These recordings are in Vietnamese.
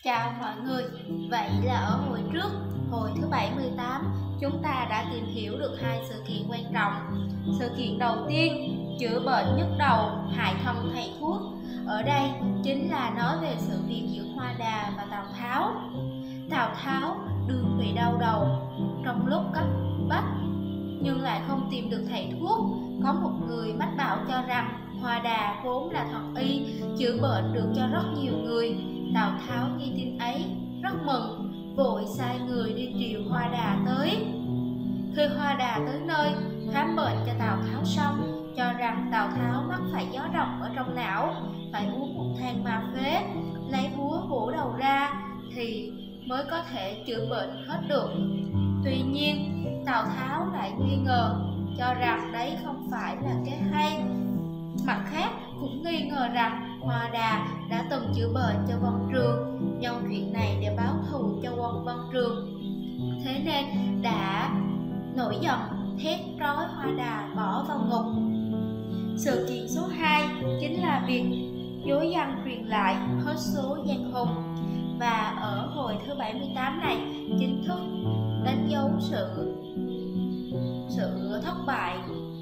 Chào mọi người, vậy là ở hồi trước, hồi thứ 78, chúng ta đã tìm hiểu được hai sự kiện quan trọng. Sự kiện đầu tiên, chữa bệnh nhức đầu, hại thân thầy thuốc. Ở đây chính là nói về sự việc giữa Hoa Đà và Tào Tháo. Tào Tháo đương bị đau đầu trong lúc cấp bách, nhưng lại không tìm được thầy thuốc. Có một người mách bảo cho rằng Hoa Đà vốn là thần y, chữa bệnh được cho rất nhiều người. Tào Tháo nghe tin ấy rất mừng, vội sai người đi triệu Hoa Đà tới. Khi Hoa Đà tới nơi khám bệnh cho Tào Tháo xong, cho rằng Tào Tháo mắc phải gió độc ở trong não, phải uống một thang ma phế, lấy búa bổ đầu ra thì mới có thể chữa bệnh hết được. Tuy nhiên Tào Tháo lại nghi ngờ, cho rằng đấy không phải là cái hay. Mặt khác cũng nghi ngờ rằng Hoa Đà đã từng chữa bệnh cho Vân Trường, nhân chuyện này để báo thù cho quân Vân Trường. Thế nên đã nổi giận thét trói Hoa Đà bỏ vào ngục. Sự kiện số 2 chính là việc dối dân truyền lại hết số giang hùng. Và ở hồi thứ 78 này chính thức đánh dấu sự thất bại,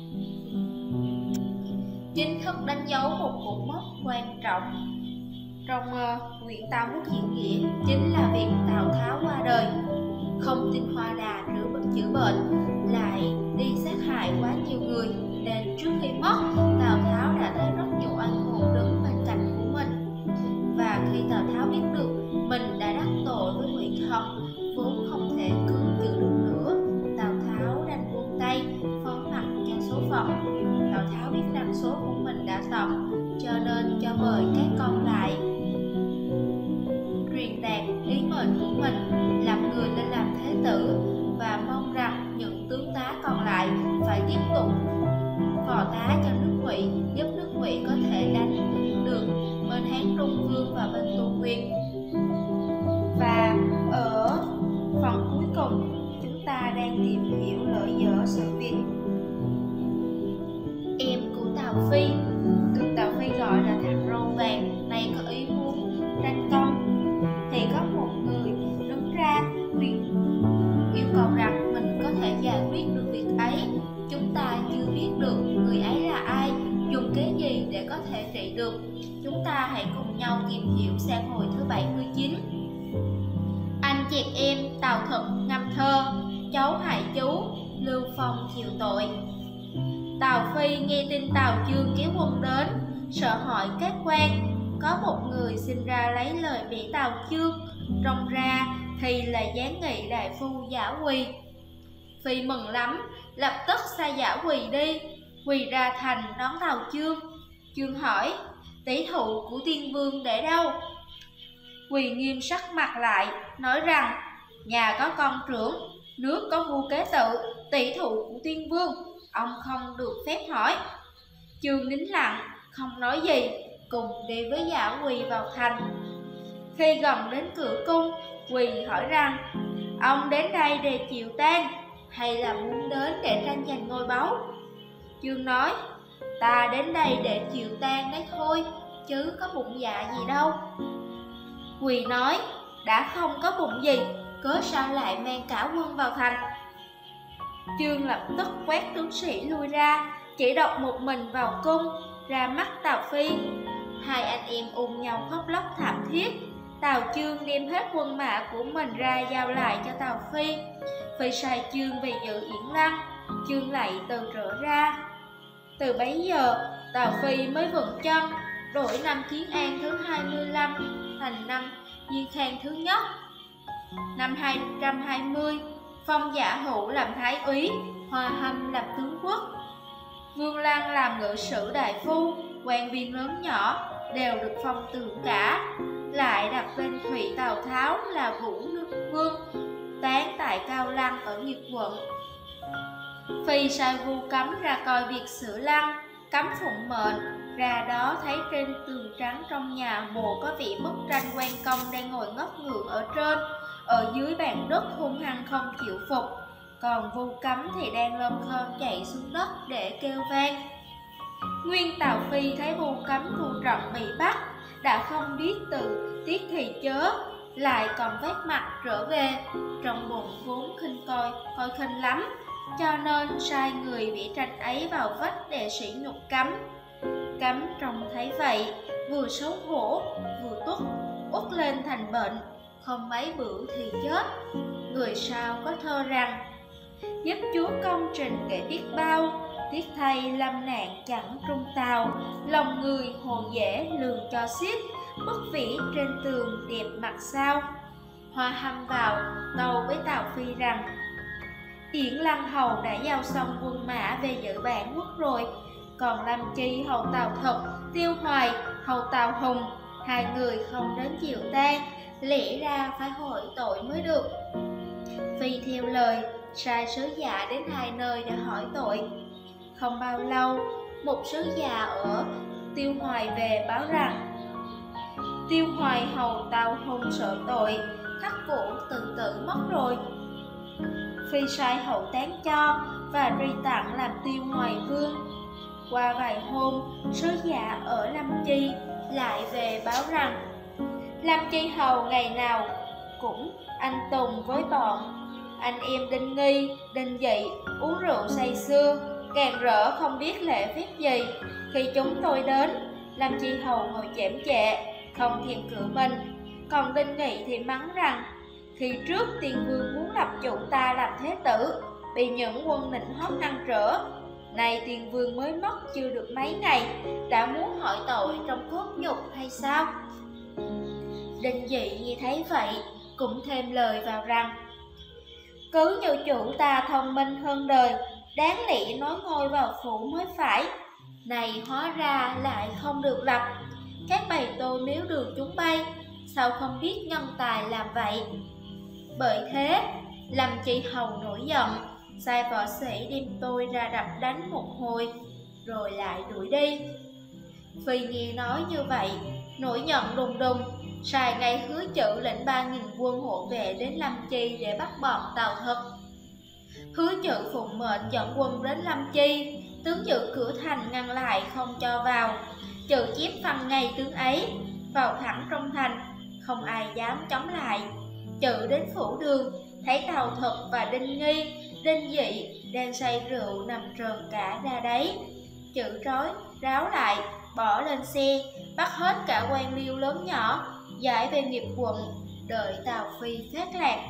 chính thức đánh dấu một cột mốc quan trọng trong quyển Tào Quốc Diễn Nghĩa, chính là việc Tào Tháo qua đời. Không tin Hoa Đà chữa bệnh, lại đi sát hại quá nhiều người, nên trước khi mất, Tào Tháo đã thấy rất nhiều oan hồn đứng bên cạnh của mình. Và khi Tào Tháo biết được mình đã đắc tội với Ngụy Thần, vốn không thể cưỡng chịu được nữa, Tào Tháo đành buông tay, phó mặc cho số phận. Tào Tháo biết rằng số của mình đã tận, cho nên cho mời các con lại truyền đạt ý mệnh của mình, làm người lên làm thế tử, và mong rằng những tướng tá còn lại phải tiếp tục phò tá cho nước Ngụy, giúp nước Ngụy có thể đánh được bên Hán Trung Vương và bên Tô Nguyên. Và ở phần cuối cùng, chúng ta đang tìm hiểu lợi dở sự việc. Em của Tào Phi, được Tào Phi gọi là thằng râu vàng, nay có ý muốn tranh công, thì có một người đứng ra yêu cầu rằng mình có thể giải quyết được việc ấy. Chúng ta chưa biết được người ấy là ai, dùng kế gì để có thể trị được. Chúng ta hãy cùng nhau tìm hiểu sang hồi thứ 79. Anh chẹt em Tào Thực ngâm thơ, cháu hại chú Lưu Phong chịu tội. Tào Phi nghe tin Tào Chương kéo quân đến, sợ hỏi các quan. Có một người xin ra lấy lời bỉ Tào Chương, trông ra thì là gián nghị đại phu Giả Quỳ. Phi mừng lắm, lập tức sai Giả Quỳ đi. Quỳ ra thành đón Tào Chương. Chương hỏi, tỷ thụ của Tiên Vương để đâu? Quỳ nghiêm sắc mặt lại, nói rằng nhà có con trưởng, nước có vua kế tự, tỷ thụ của Tiên Vương ông không được phép hỏi. Chương nín lặng, không nói gì, cùng đi với Giả Quỳ vào thành. Khi gần đến cửa cung, Quỳ hỏi rằng ông đến đây để chịu tang, hay là muốn đến để tranh giành ngôi báu? Chương nói, ta đến đây để chịu tang đấy thôi, chứ có bụng dạ gì đâu. Quỳ nói, đã không có bụng gì, cớ sao lại mang cả quân vào thành? Chương lập tức quát tướng sĩ lui ra, chỉ độc một mình vào cung, ra mắt Tào Phi. Hai anh em ôm nhau khóc lóc thảm thiết. Tào Chương đem hết quân mã của mình ra giao lại cho Tào Phi. Phi sai Chương về giữ Yển Lăng. Chương lại từ trở ra. Từ bấy giờ Tào Phi mới vững chân, đổi năm Kiến An thứ 25 thành năm Diên Khang thứ nhất. Năm 220, phong Giả Hữu làm thái úy, Hoa Hâm làm tướng quốc, Vương Lăng làm ngự sử đại phu. Quan viên lớn nhỏ đều được phong tướng cả. Lại đặt tên Thụy Tào Tháo là Vũ Nước Vương, tán tại Cao Lăng ở Nghiệp quận. Phi sai Vu Cấm ra coi việc sửa lăng. Cấm phụng mệnh, ra đó thấy trên tường trắng trong nhà mộ có vị bức tranh quan công đang ngồi ngất ngưỡng ở trên, ở dưới bàn đất hung hăng không chịu phục. Còn Vu Cấm thì đang lom khom chạy xuống đất để kêu vang. Nguyên Tào Phi thấy Vu Cấm thua trận bị bắt, đã không biết từ tiết thì chớ, lại còn vét mặt trở về, trong bụng vốn coi khinh lắm, cho nên sai người vẽ tranh ấy vào vách để sỉ nhục Cấm. Cấm trông thấy vậy, vừa xấu hổ vừa uất lên thành bệnh, không mấy bữa thì chết. Người sau có thơ rằng: giúp chúa công trình kể biết bao, tiếc thay lâm nạn chẳng trung tàu. Lòng người hồ dễ lường cho xiết, bức vĩ trên tường đẹp mặt sao. Hoa Hâm vào tâu với Tào Phi rằng: Yển Lăng hầu đã giao xong quân mã về dự bản quốc rồi, còn Lâm Chi hầu Tào Thực, Tiêu Hoài hầu Tào Hùng, hai người không đến chịu tang, lẽ ra phải hỏi tội mới được. Phi theo lời, sai sứ giả đến hai nơi để hỏi tội. Không bao lâu, một sứ giả ở Tiêu Hoài về báo rằng: Tiêu Hoài hầu Tào Hùng sợ tội, Khắc Vũ tự tử mất rồi. Phi sai hậu tán cho và truy tặng làm Tiêu Hoài vương. Qua vài hôm, sứ giả ở Lâm Chi lại về báo rằng: Lâm Chi hầu ngày nào cũng anh tùng với bọn anh em Đinh Nghi, Đinh Dị uống rượu say sưa, càng rỡ không biết lễ phép gì. Khi chúng tôi đến, Lâm Chi hầu ngồi chễm chệ, không thèm cự mình. Còn Đinh Nghị thì mắng rằng: khi trước Tiền Vương muốn lập chủ ta làm thế tử, bị những quân nịnh hót ngăn trở. Này Tiền Vương mới mất chưa được mấy ngày, đã muốn hỏi tội trong cốt nhục hay sao? Đinh Dị nghe thấy vậy, cũng thêm lời vào rằng: cứ như chủ ta thông minh hơn đời, đáng lẽ nói ngôi vào phủ mới phải. Này hóa ra lại không được lập, các bầy tôi miếu đường chúng bay, sao không biết nhân tài làm vậy? Bởi thế, Lâm Chi hầu nổi giận, sai võ sĩ đem tôi ra đập đánh một hồi, rồi lại đuổi đi. Phi nghe nói như vậy, nổi giận đùng đùng, sai ngay Hứa Chữ lệnh 3.000 quân hộ vệ đến Lâm Chi để bắt bọn Tào Thực. Hứa Chữ phụng mệnh dẫn quân đến Lâm Chi, tướng giữ cửa thành ngăn lại không cho vào. Chữ chép văn ngay tướng ấy, vào thẳng trong thành, không ai dám chống lại. Chữ đến phủ đường, thấy Tào Thực và Đinh Nghi, Đinh Dị đang say rượu nằm trờn cả ra đấy. Chữ trói ráo lại, bỏ lên xe, bắt hết cả quan liêu lớn nhỏ, giải về nghiệp quận, đợi Tào Phi phát lạc.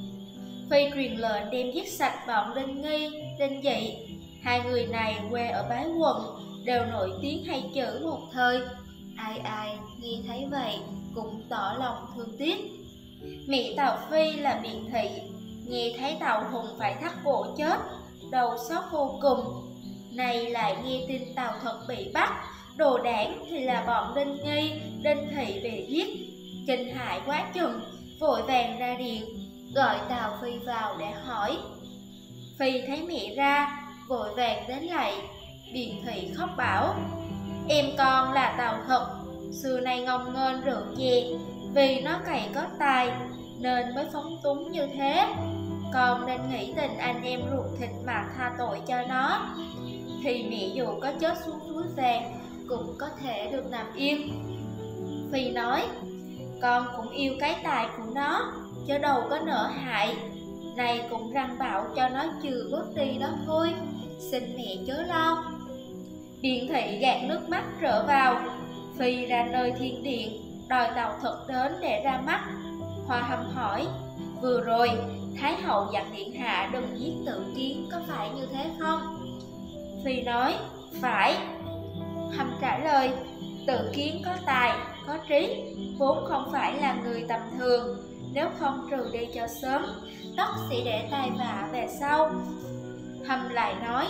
Phi truyền lệnh đem giết sạch bọn Đinh Nghi, Đinh Dị. Hai người này quê ở Bái quận, đều nổi tiếng hay chữ một thời. Ai ai nghe thấy vậy cũng tỏ lòng thương tiếc. Mẹ Tào Phi là Biện Thị, nghe thấy Tào Hùng phải thắt cổ chết, đầu xót vô cùng. Này lại nghe tin Tào Thực bị bắt, đồ đảng thì là bọn Đinh Nghi, Đinh Thị bị giết. Kinh hãi quá chừng, vội vàng ra điện, gọi Tào Phi vào để hỏi. Phi thấy mẹ ra, vội vàng đến lạy. Biện Thị khóc bảo: em con là Tào Thực, xưa nay ngông nghênh rượu chè, vì nó cày có tài nên mới phóng túng như thế. Con nên nghĩ tình anh em ruột thịt mà tha tội cho nó, thì mẹ dù có chết xuống suối vàng cũng có thể được nằm yên. Phi nói: con cũng yêu cái tài của nó, chứ đâu có nợ hại. Này cũng răng bảo cho nó chừa bớt đi đó thôi, xin mẹ chớ lo. Biện Thị gạt nước mắt trở vào. Phi ra nơi thiên điện, đòi Tào Thực đến để ra mắt. Hoa Hâm hỏi: vừa rồi Thái hậu dặn điện hạ đừng giết Tự Kiến, có phải như thế không? Phi nói: phải. Hâm trả lời: Tự Kiến có tài, có trí, vốn không phải là người tầm thường. Nếu không trừ đi cho sớm, tất sẽ để tai vạ về sau. Hâm lại nói: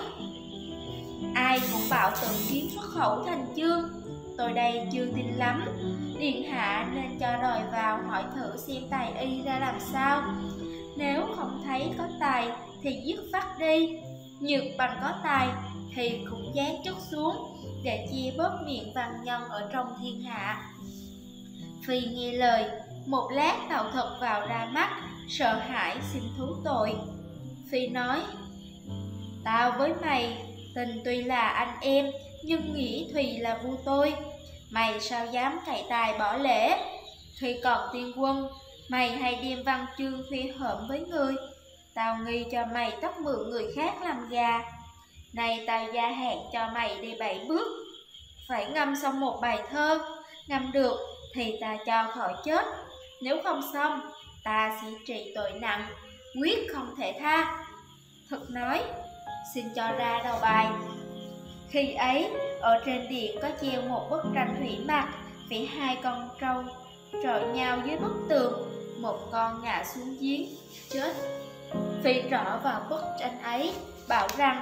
ai cũng bảo Tự Kiến xuất khẩu thành chương, tôi đây chưa tin lắm. Điện hạ nên cho đòi vào hỏi thử xem tài y ra làm sao. Nếu không thấy có tài thì giết phát đi, nhược bằng có tài thì cũng giáng chức xuống, để chia bớt miệng văn nhân ở trong thiên hạ. Phi nghe lời, một lát Tào Thực vào ra mắt, sợ hãi xin thú tội. Phi nói: tao với mày tình tuy là anh em, nhưng nghĩ Thùy là vua tôi. Mày sao dám cậy tài bỏ lễ? Khi còn tiên quân, Mày hay đem văn chương khoe hợm với người. Tao nghi cho mày tóc mượn người khác làm gà. Này tao gia hạn cho mày đi 7 bước. Phải ngâm xong một bài thơ. Ngâm được thì ta cho khỏi chết. Nếu không xong, ta sẽ trị tội nặng, quyết không thể tha. Thực nói, xin cho ra đầu bài. Khi ấy, ở trên điện có treo một bức tranh thủy mặc, vẽ hai con trâu trọi nhau dưới bức tường, một con ngã xuống giếng chết. Phi rõ vào bức tranh ấy, bảo rằng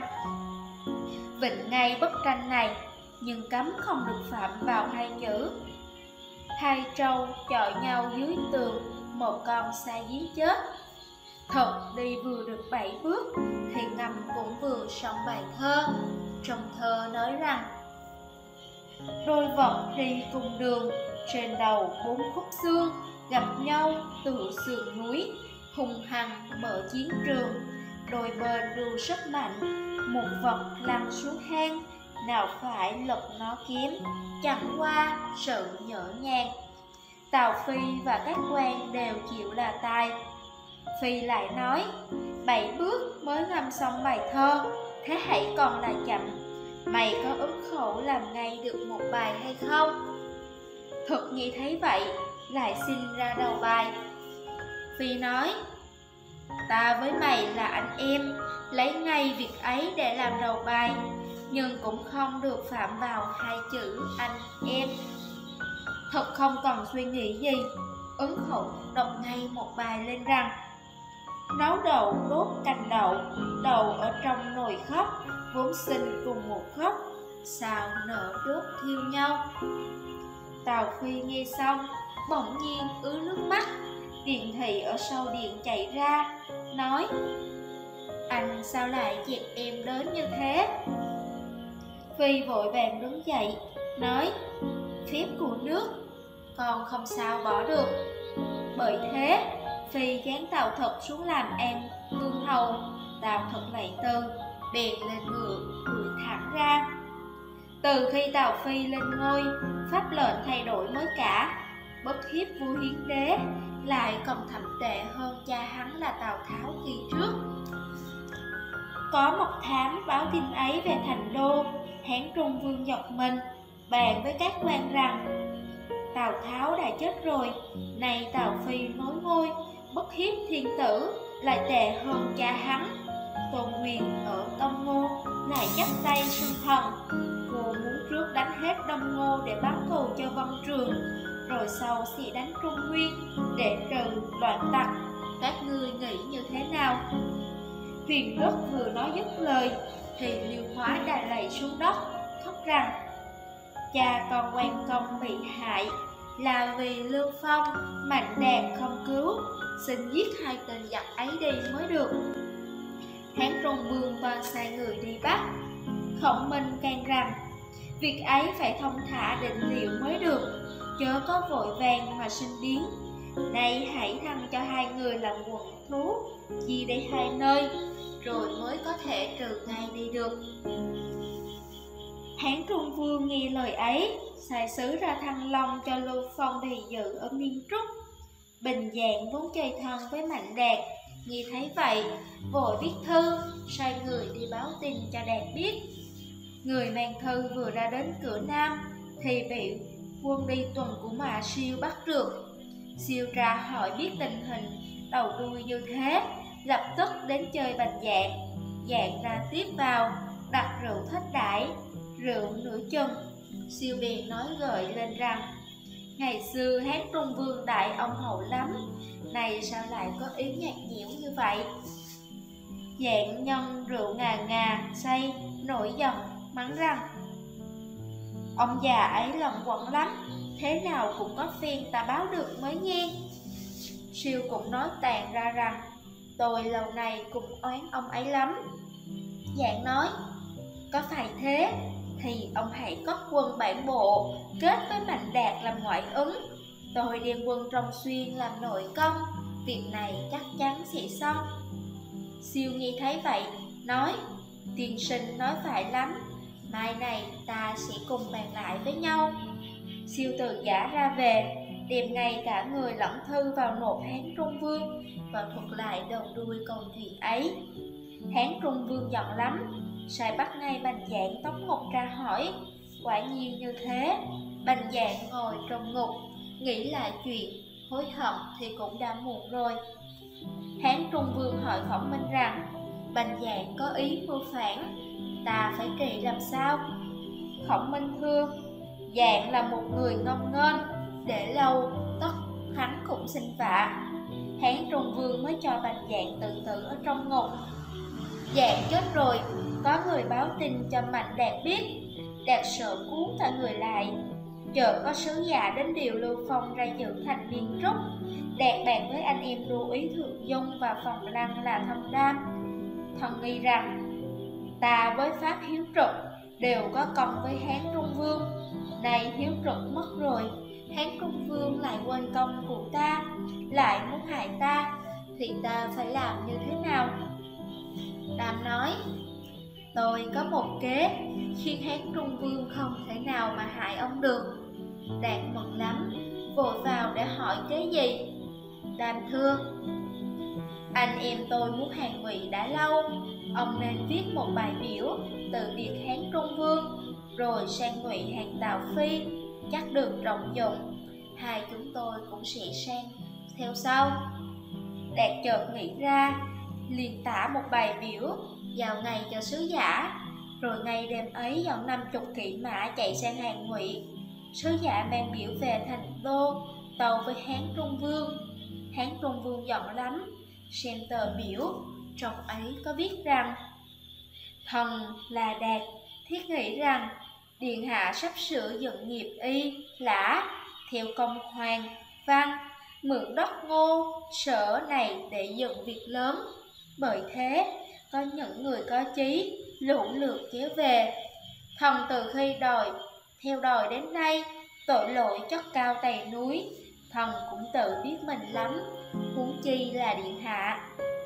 vịnh ngay bức tranh này, nhưng cấm không được phạm vào hai chữ. Hai trâu chọi nhau dưới tường, một con sa giếng chết. Thật đi vừa được 7 bước thì ngầm cũng vừa xong bài thơ. Trong thơ nói rằng đôi vật đi cùng đường, trên đầu 4 khúc xương, gặp nhau từ sườn núi, hùng hằng mở chiến trường. Đôi bên đều rất mạnh, một vật lăn xuống hang, nào phải lật nó kiếm, chẳng qua sự nhỡ nhàng. Tào Phi và các quan đều chịu là tài. Phi lại nói, 7 bước mới ngâm xong bài thơ, thế hãy còn là chậm. Mày có ứng khẩu làm ngay được một bài hay không? Thực Nhi thấy vậy, lại xin ra đầu bài. Phi nói, ta với mày là anh em, lấy ngay việc ấy để làm đầu bài, nhưng cũng không được phạm vào hai chữ anh em. Thật không còn suy nghĩ gì, ứng khẩu đọc ngay một bài lên rằng nấu đậu đốt canh đậu, đậu ở trong nồi khóc, vốn sinh cùng một khóc, sao nở đốt thiêu nhau. Tào Phi nghe xong, bỗng nhiên ứa nước mắt. Điền thị ở sau điện chạy ra, nói, anh sao lại dẹp em đến như thế? Phi vội vàng đứng dậy, nói, phép của nước, con không sao bỏ được. Bởi thế, Phi gán Tào Thực xuống làm an vương hầu. Tào Thực lạy từ, bèn lên ngựa, đuổi thẳng ra. Từ khi Tào Phi lên ngôi, pháp lệnh thay đổi mới cả. Bất hiếp vua Hiến Đế, lại còn thậm tệ hơn cha hắn là Tào Tháo kỳ trước. Có một thám báo tin ấy về thành đô, Hán Trung Vương giật mình, bàn với các quan rằng Tào Tháo đã chết rồi, nay Tào Phi nối ngôi, bất hiếp thiên tử, lại tệ hơn cha hắn. Tôn Quyền ở Đông Ngô lại chắp tay xưng thần. Cô muốn trước đánh hết Đông Ngô để báo thù cho Vân Trường, rồi sau sẽ đánh Trung Nguyên để trừ loạn tặc. Các ngươi nghĩ như thế nào? Huyền Đức vừa nói dứt lời thì Liêu Hóa đã lạy xuống đất, khóc rằng cha con quan công bị hại là vì Lưu Phong, Mạnh Đạt không cứu, xin giết hai tên giặc ấy đi mới được. Hán Trung Vương và sai người đi bắt. Khổng Minh can rằng việc ấy phải thông thả định liệu mới được, chớ có vội vàng mà sinh biến. Nay hãy thăng cho hai người làm quận thú, chia để hai nơi, rồi mới có thể trừ ngay đi được. Hán Trung Vương nghe lời ấy, sai sứ ra Thăng Long cho Lưu Phong thì dự ở Miên Trúc. Bình Dạng vốn chơi thân với Mạnh Đạt, nghe thấy vậy, vội viết thư, sai người đi báo tin cho Đạt biết. Người mang thư vừa ra đến cửa Nam, thì bị quân đi tuần của Mã Siêu bắt được. Siêu ra hỏi biết tình hình đầu đuôi như thế, lập tức đến chơi Bành Dạng. Dạng ra tiếp vào, đặt rượu thết đãi, rượu nửa chừng. Siêu bèn nói gợi lên rằng ngày xưa Hán Trung Vương đại ông hậu lắm, này sao lại có ý nhạt nhẽo như vậy. Dạng nhân rượu ngà ngà say, nổi giận mắng rằng ông già ấy lẩn quẩn lắm, thế nào cũng có phen ta báo được mới nghe. Siêu cũng nói tàn ra rằng tôi lâu nay cũng oán ông ấy lắm. Dạng nói có phải thế thì ông hãy cất quân bản bộ, kết với Mạnh Đạt làm ngoại ứng, tôi đem quân trong xuyên làm nội công, việc này chắc chắn sẽ xong. Siêu nghe thấy vậy, nói tiên sinh nói phải lắm, mai này ta sẽ cùng bàn lại với nhau. Siêu từ giả ra về, đem ngay cả người lẫn thư vào nộp Hán Trung Vương và thuật lại đầu đuôi câu chuyện ấy. Hán Trung Vương giận lắm, sai bắt ngay Bành Dạng tống ngục ra hỏi. Quả nhiên như thế, Bành Dạng ngồi trong ngục, nghĩ lại chuyện, hối hận thì cũng đã muộn rồi. Hán Trung Vương hỏi Khổng Minh rằng, Bành Dạng có ý mưu phản, ta phải trị làm sao? Khổng Minh thưa, Dạng là một người ngông nghênh, để lâu tất hắn cũng sinh vạ. Hán Trung Vương mới cho Bành Dạng tự tử ở trong ngục. Dạng chết rồi, có người báo tin cho Mạnh Đạt biết. Đạt sợ cuốn cả người lại. Chợt có sứ giả đến điều Lưu Phong ra dự thành biên trúc. Đạt bàn với anh em Lưu Ý Thượng Dung và Phòng Lăng là Thâm Đam. Thần nghi rằng ta với pháp hiếu trực đều có công với Hán Trung Vương. Này hiếu trực mất rồi, Hán Trung Vương lại quên công của ta, lại muốn hại ta, thì ta phải làm như thế nào? Đam nói, tôi có một kế khiến Hán Trung Vương không thể nào mà hại ông được. Đạt mừng lắm, vội vào để hỏi kế gì. Đam thưa, anh em tôi muốn hàng ngụy đã lâu, ông nên viết một bài biểu từ biệt Hán Trung Vương, rồi sang ngụy hàng Tào Phi, chắc được trọng dụng. Hai chúng tôi cũng sẽ sang theo sau. Đạt chợt nghĩ ra, liền tả một bài biểu vào ngày cho sứ giả, rồi ngày đêm ấy dẫn 50 kỵ mã chạy sang hàng ngụy. Sứ giả mang biểu về thành đô, tâu với Hán Trung Vương. Hán Trung Vương giận lắm, xem tờ biểu, trong ấy có viết rằng: thần là Đạt, thiết nghĩ rằng điện hạ sắp sửa dựng nghiệp y, lã, theo công hoàng, văn, mượn đất Ngô, Sở này để dựng việc lớn. Bởi thế, có những người có chí, lũ lượt kéo về. Thần từ khi theo đòi đến nay, tội lỗi chất cao tày núi, thần cũng tự biết mình lắm, huống chi là điện hạ.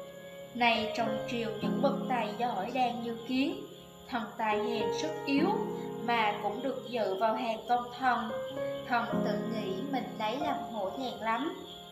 Này trong triều những bậc tài giỏi đang như kiến, thần tài hèn sức yếu, mà cũng được dự vào hàng công thần. Thần tự nghĩ mình lấy làm hổ thẹn lắm.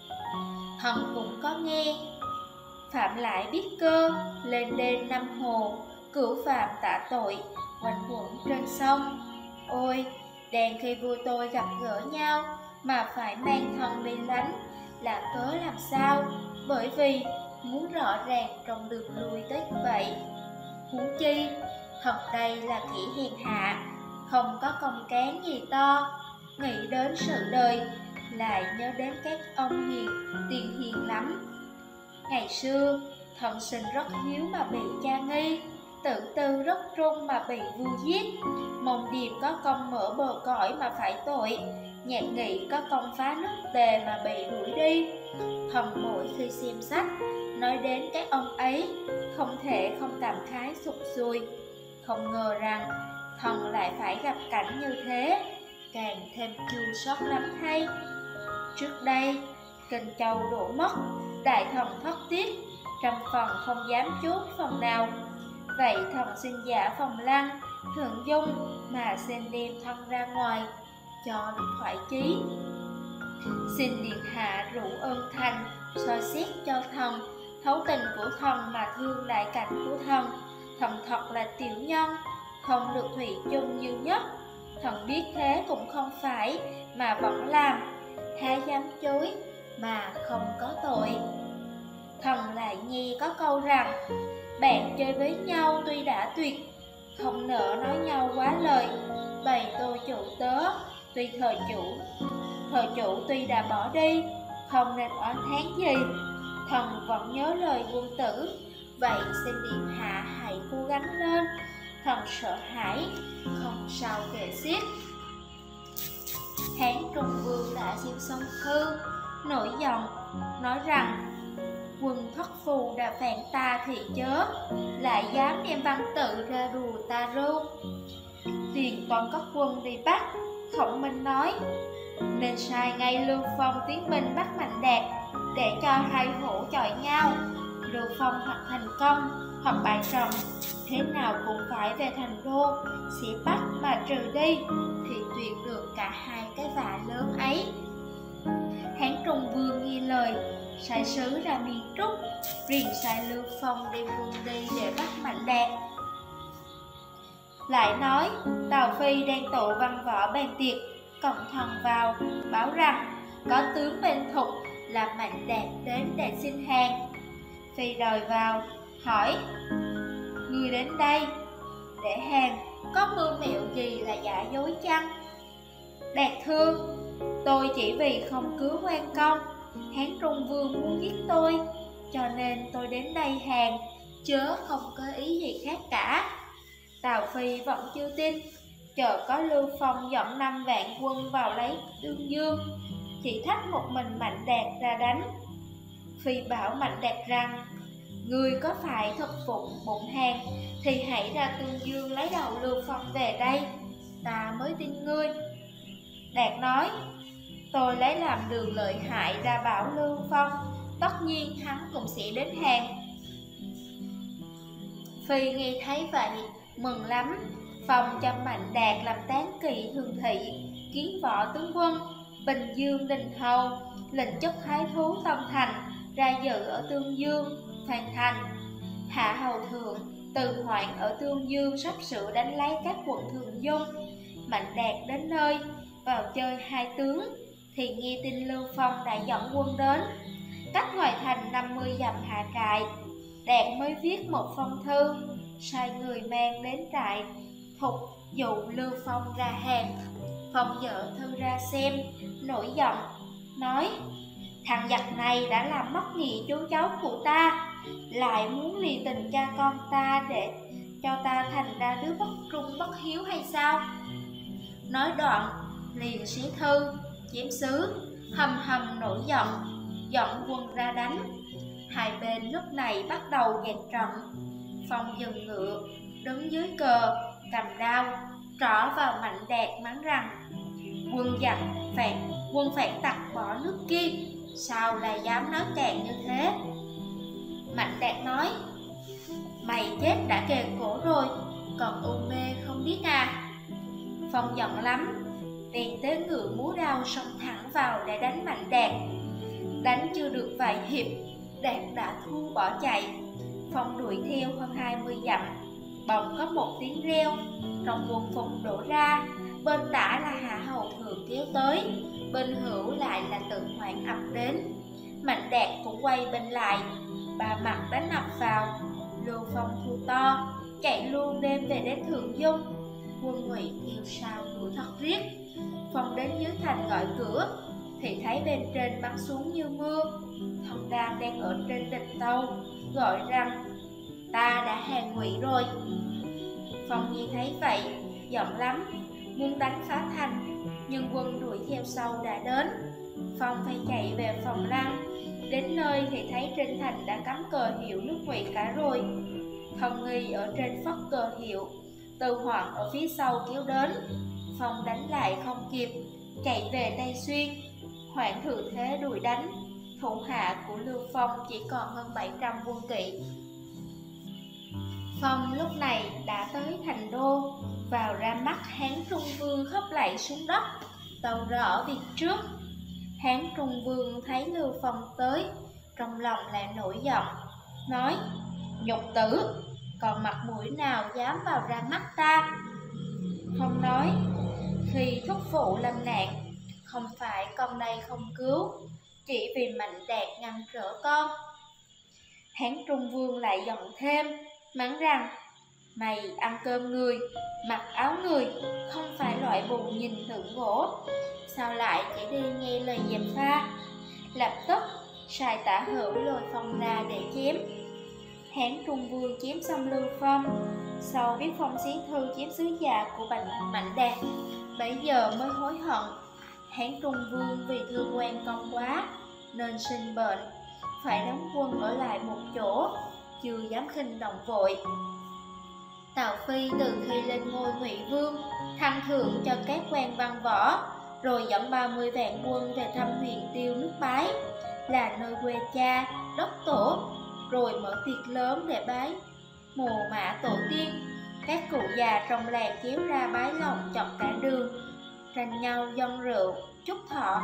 Thần cũng có nghe, phạm lại biết cơ, lên đên năm hồ, cửu phạm tạ tội, quanh quẩn trên sông. Ôi, đàn khi vua tôi gặp gỡ nhau, mà phải mang thần đi lánh, là cớ làm sao? Bởi vì muốn rõ ràng trong đường lui tới vậy. Huống chi, thật đây là kẻ hèn hạ, không có công cán gì to, nghĩ đến sự đời, lại nhớ đến các ông hiền, tiền hiền lắm. Ngày xưa, thần sinh rất hiếu mà bị cha nghi, tự tư rất trung mà bị vua giết, Mông Điềm có công mở bờ cõi mà phải tội, Nhạc Nghị có công phá nước Tề mà bị đuổi đi. Thần mỗi khi xem sách, nói đến các ông ấy, không thể không cảm khái sụt sùi. Không ngờ rằng thần lại phải gặp cảnh như thế, càng thêm chua xót lắm thay. Trước đây, Kinh Châu đổ mất, đại thần thất tiết, trăm phần không dám chốt phần nào. Vậy thần xin giả Phòng Lăng, Thượng Dung mà xin đem thân ra ngoài, cho được thoải chí. Xin điện hạ rủ ơn thành, soi xét cho thần, thấu tình của thần mà thương lại cảnh của thần. Thần thật là tiểu nhân, không được thủy chung như nhất. Thần biết thế cũng không phải, mà vẫn làm, há dám chối mà không có tội. Thần lại nghe có câu rằng, bạn chơi với nhau tuy đã tuyệt, không nỡ nói nhau quá lời. Bày tôi chủ tớ, tuy thời chủ tuy đã bỏ đi, không nên oán thán gì. Thần vẫn nhớ lời quân tử, vậy xin điện hạ hãy cố gắng lên. Thần sợ hãi, không sao kể xiết. Hán Trung Vương đã xem xong thư, nổi giận, nói rằng quân thất phù đã phản ta thì chớ, lại dám đem văn tự ra đùa ta ru. Liền toàn các quân đi bắt. Khổng Minh nói, nên sai ngay Lưu Phong tiến binh bắt Mạnh Đạt, để cho hai hổ chọi nhau. Lưu Phong hoặc thành công, hoặc bại trận, thế nào cũng phải về thành đô, sẽ bắt mà trừ đi, thì tuyệt được cả hai cái vạ lớn ấy. Hán Trung Vương nghe lời, sai sứ ra miền Trúc, riêng sai Lưu Phong đem quân đi để bắt Mạnh Đạt. Lại nói Tào Phi đang tụ văn võ bàn tiệc, cổng thần vào báo rằng có tướng bên Thục là Mạnh Đạt đến để xin hàng. Phi đòi vào hỏi, người đến đây để hàng có mưu mẹo gì là giả dối chăng? Đạt thưa, tôi chỉ vì không cứu quan công, Hán Trung Vương muốn giết tôi, cho nên tôi đến đây hàng, chớ không có ý gì khác cả. Tào Phi vẫn chưa tin, chợt có Lưu Phong dẫn 5 vạn quân vào lấy Tương Dương, chỉ thách một mình Mạnh Đạt ra đánh. Phi bảo Mạnh Đạt rằng, người có phải thực phụng bụng hàng thì hãy ra Tương Dương lấy đầu Lưu Phong về đây, ta mới tin ngươi. Đạt nói, tôi lấy làm đường lợi hại ra bảo Lưu Phong, tất nhiên hắn cũng sẽ đến hàng. Phi nghe thấy vậy mừng lắm, phòng cho Mạnh Đạt làm tán kỵ thường thị, kiến võ tướng quân, Bình Dương Đình Hầu, lệnh chức thái thú Tân Thành ra dự ở Tương Dương, Hoàn Thành. Hạ hầu thượng Từ Hoạn ở Tương Dương sắp sửa đánh lấy các quận Thường Dung. Mạnh Đạt đến nơi vào chơi 2 tướng thì nghe tin Lưu Phong đã dẫn quân đến. Cách ngoài thành 50 dặm hạ trại, Đạt mới viết một phong thư, sai người mang đến trại Thục dụ Lưu Phong ra hàng. Phong dở thư ra xem, nổi giận, nói, thằng giặc này đã làm mất nghĩa chú cháu của ta, lại muốn lì tình cha con ta để cho ta thành ra đứa bất trung bất hiếu hay sao? Nói đoạn liền xé thư, chém sứ, hầm hầm nổi giận, dẫn quân ra đánh. Hai bên lúc này bắt đầu dẹp trận. Phong dừng ngựa, đứng dưới cờ, cầm đao, trỏ vào Mạnh Đạt mắng rằng, quân phản tặc bỏ nước Kim, sao lại dám nói càn như thế? Mạnh Đạt nói, mày chết đã kề cổ rồi, còn u mê không biết à? Phong giận lắm, bèn tế ngựa múa đao xông thẳng vào để đánh Mạnh Đạt. Đánh chưa được vài hiệp, Đạt đã thua bỏ chạy. Phong đuổi theo hơn 20 dặm, bỗng có một tiếng reo, trong quân phục đổ ra, bên tả là Hạ hầu thượng kéo tới, bên hữu lại là Từ Hoạn ập đến. Mạnh Đạt cũng quay bên lại, ba mặt đánh ập vào. Lưu Phong thua to, chạy luôn đêm về đến Thường Dung. Quân Ngụy theo sau đuổi thật riết. Phong đến dưới thành gọi cửa thì thấy bên trên bắn xuống như mưa. Thông Đam đang ở trên địch tâu, gọi rằng, ta đã hàng Ngụy rồi. Phong nghe thấy vậy, giận lắm, muốn đánh phá thành, nhưng quân đuổi theo sau đã đến. Phong phải chạy về phòng lăng. Đến nơi thì thấy trên thành đã cắm cờ hiệu nước Ngụy cả rồi. Thông Nghi ở trên phất cờ hiệu, Từ Hoạn ở phía sau kéo đến. Phong đánh lại không kịp, chạy về Tây Xuyên. Hoạn thừa thế đuổi đánh. Thủ hạ của Lưu Phong chỉ còn hơn 700 quân kỵ. Phong lúc này đã tới thành đô, vào ra mắt Hán Trung Vương khóc lạy xuống đất, tâu rõ việc trước. Hán Trung Vương thấy Lưu Phong tới, trong lòng lại nổi giận, nói, nhục tử, còn mặt mũi nào dám vào ra mắt ta? Phong nói, khi thúc phụ lâm nạn, không phải con đây không cứu, chỉ vì Mạnh Đạt ngăn trở con. Hán Trung Vương lại giận thêm, mắng rằng, mày ăn cơm người, mặc áo người, không phải loại bùn nhìn tượng gỗ, sao lại chỉ đi nghe lời dèm pha? Lập tức sai Tả Hữu lôi Phong ra để chém. Hán Trung Vương chém xong Lưu Phong, sau biết Phong xí thư chém sứ giả của Mạnh Đạt, bấy giờ mới hối hận. Hán Trung Vương vì thương quan công quá nên sinh bệnh, phải đóng quân ở lại một chỗ, chưa dám khinh động vội. Tào Phi từ khi lên ngôi Ngụy Vương, thăng thưởng cho các quan văn võ, rồi dẫn 30 vạn quân về thăm Huyền Tiêu nước Bái, là nơi quê cha, đất tổ, rồi mở tiệc lớn để bái mồ mả tổ tiên. Các cụ già trong làng kéo ra bái lòng chọc cả đường, tranh nhau dâng rượu, chúc thọ,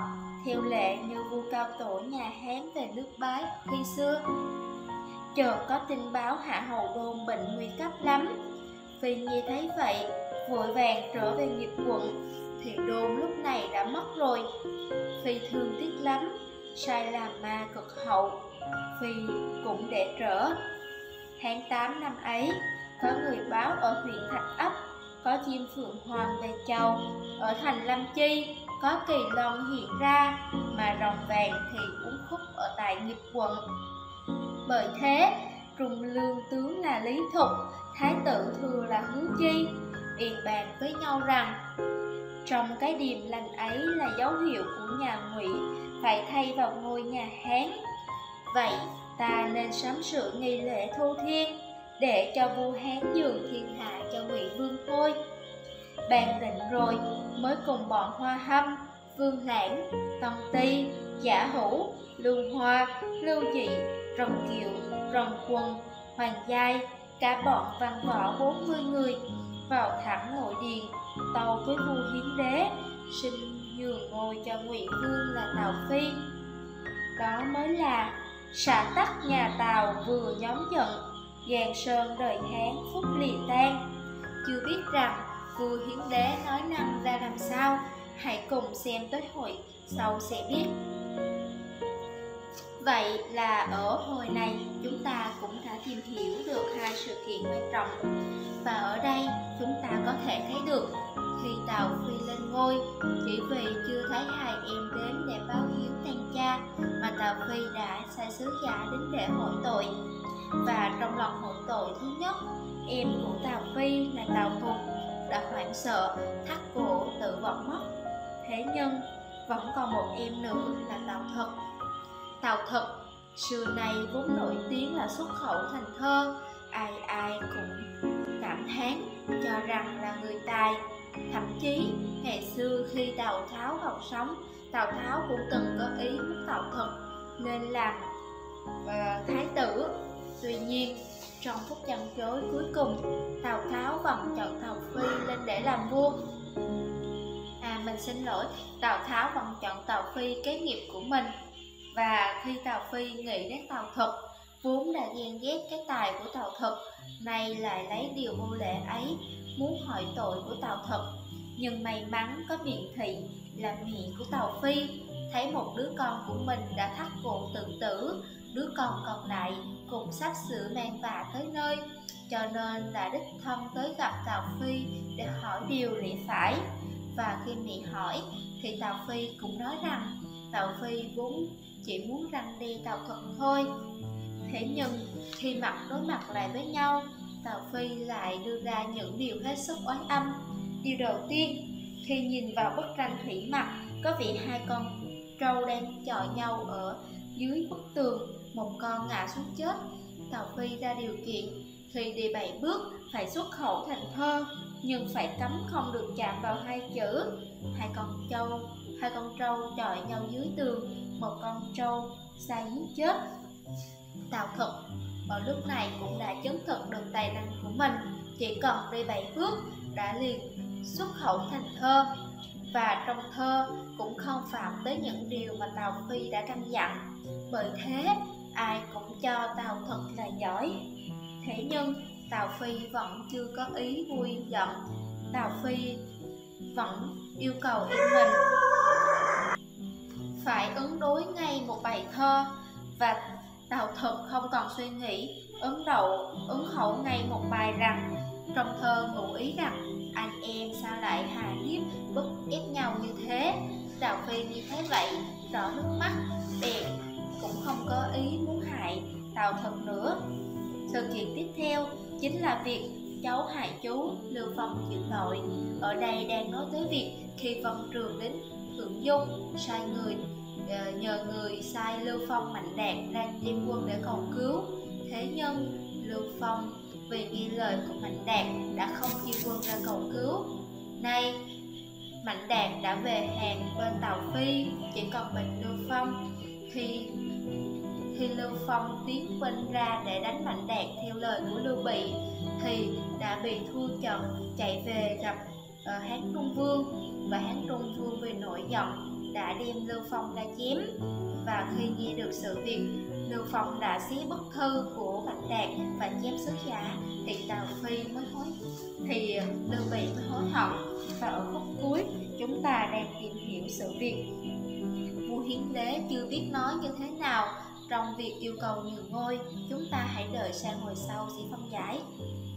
theo lệ như vua cao tổ nhà Hán về nước Bái khi xưa. Chợt có tin báo Hạ Hầu Đôn bệnh nguy cấp lắm. Phi Nhi thấy vậy, vội vàng trở về nghiệp quận, thì Đôn lúc này đã mất rồi. Phi thương tiếc lắm, sai làm ma cực hậu. Phi cũng để trở. Tháng 8 năm ấy, có người báo ở huyện Thạch Ấp có chim phượng hoàng về chầu. Ở thành Lâm Chi có kỳ lân hiện ra, mà rồng vàng thì uốn khúc ở tại nghiệp quận. Bởi thế, Trung Lương tướng là Lý Thục, Thái tử Thừa là Hứa Chi, y bàn với nhau rằng trong cái điềm lành ấy là dấu hiệu của nhà Ngụy phải thay vào ngôi nhà Hán. Vậy ta nên sắm sửa nghi lễ thu thiên, để cho vua Hán nhường thiên hạ cho Ngụy Vương thôi. Bàn định rồi, mới cùng bọn Hoa Hâm, Vương Lãng, Tân Ti, Giả Hữu, Lưu Hoa, Lưu Dị, Rồng Kiệu, Rồng Quân, Hoàng Giai, cả bọn văn võ 40 người vào thẳng nội điện, tâu với vua Hiến Đế, xin nhường ngôi cho Ngụy Vương là Tào Phi. Đó mới là xã tắc nhà Tào vừa nhóm giận, Giang Sơn đời Hán phúc lìa tan. Chưa biết rằng vua Hiến Đế nói năng ra làm sao, hãy cùng xem tới hội sau sẽ biết. Vậy là ở hồi này chúng ta cũng đã tìm hiểu được hai sự kiện quan trọng. Và ở đây chúng ta có thể thấy được khi Tào Phi lên ngôi, chỉ vì chưa thấy hai em đến để báo hiếu tang cha mà Tào Phi đã sai sứ giả đến để hỏi tội. Và trong lần hỏi tội thứ nhất, em của Tào Phi là Tào Thục đã hoảng sợ thắt cổ tự vẫn mất. Thế nhưng vẫn còn một em nữa là Tào Thực. Tào Thực xưa nay vốn nổi tiếng là xuất khẩu thành thơ, ai ai cũng cảm thán cho rằng là người tài. Thậm chí ngày xưa khi Tào Tháo còn sống, Tào Tháo cũng từng có ý muốn Tào Thực nên làm thái tử. Tuy nhiên trong phút chăn chối cuối cùng, Tào Tháo vẫn chọn Tào Phi lên để làm vua. Tào Tháo vẫn chọn Tào Phi kế nghiệp của mình. Và khi Tào Phi nghĩ đến Tào Thực, vốn đã ghen ghét cái tài của Tào Thực, nay lại lấy điều vô lễ ấy muốn hỏi tội của Tào Thực. Nhưng may mắn có Biện Thị là mẹ của Tào Phi thấy một đứa con của mình đã thắt cổ tự tử, đứa con còn lại cũng sắp sửa mang vạ tới nơi, cho nên đã đích thân tới gặp Tào Phi để hỏi điều lẽ phải. Và khi mẹ hỏi thì Tào Phi cũng nói rằng Tào Phi vốn chỉ muốn răn đe Tào Thực thôi. Thế nhưng khi mặt đối mặt lại với nhau, Tào Phi lại đưa ra những điều hết sức oái âm. Điều đầu tiên, khi nhìn vào bức tranh thủy mặc, có vẻ hai con trâu đang chọi nhau ở dưới bức tường, một con ngã xuống chết. Tào Phi ra điều kiện khi đi 7 bước phải xuất khẩu thành thơ, nhưng phải cấm không được chạm vào hai chữ. Hai con trâu chọi nhau dưới tường, một con trâu sai giết chết. Tào Thực ở lúc này cũng đã chứng thực được tài năng của mình, chỉ cần đi 7 bước đã liền xuất khẩu thành thơ. Và trong thơ cũng không phạm tới những điều mà Tào Phi đã căn dặn. Bởi thế ai cũng cho Tào Thực là giỏi. Thế nhưng Tào Phi vẫn chưa có ý vui giận. Tào Phi vẫn yêu cầu em mình phải ứng đối ngay một bài thơ. Và Tào Thực không còn suy nghĩ, ứng hậu ngay một bài rằng trong thơ ngụ ý rằng anh em sao lại hà hiếp bức ép nhau như thế. Tào Phi như thế vậy đỏ nước mắt, bèn cũng không có ý muốn hại Tào Thực nữa. Sự kiện tiếp theo chính là việc cháu hại chú Lưu Phong chịu tội. Ở đây đang nói tới việc khi Vân Trường đến Thượng Dung, nhờ người sai Lưu Phong Mạnh Đạt ra đem quân để cầu cứu. Thế nhưng Lưu Phong vì nghe lời của Mạnh Đạt đã không chia quân ra cầu cứu. Nay Mạnh Đạt đã về hàng bên Tào Phi, chỉ còn mình Lưu Phong. Khi Lưu Phong tiến binh ra để đánh Mạnh Đạt theo lời của Lưu Bị thì đã bị thua trận, chạy về gặp Hán Trung Vương. Và Hán Trung Vương vì nổi giận đã đem Lưu Phong ra chém. Và khi nghe được sự việc Lưu Phong đã xé bức thư của Bạch Đạt và chém sứ giả, thì Lưu Bị mới hối hận. Và ở khúc cuối chúng ta đang tìm hiểu sự việc. Vua Hiến Đế chưa biết nói như thế nào trong việc yêu cầu nhường ngôi. Chúng ta hãy đợi sang hồi sau sẽ phân giải.